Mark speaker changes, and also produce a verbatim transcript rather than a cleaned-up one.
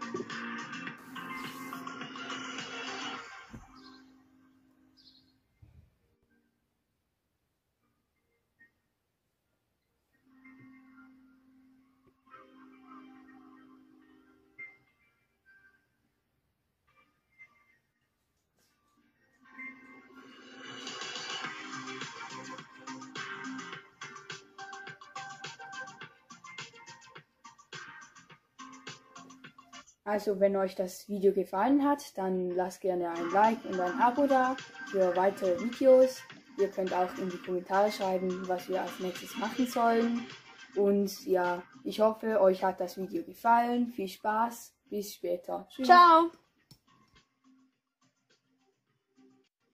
Speaker 1: Also wenn euch das Video gefallen hat, dann lasst gerne ein Like und ein Abo da für weitere Videos. Ihr könnt auch in die Kommentare schreiben, was wir als nächstes machen sollen. Und ja, ich hoffe, euch hat das Video gefallen. Viel Spaß, bis später. Tschüss.
Speaker 2: Ciao!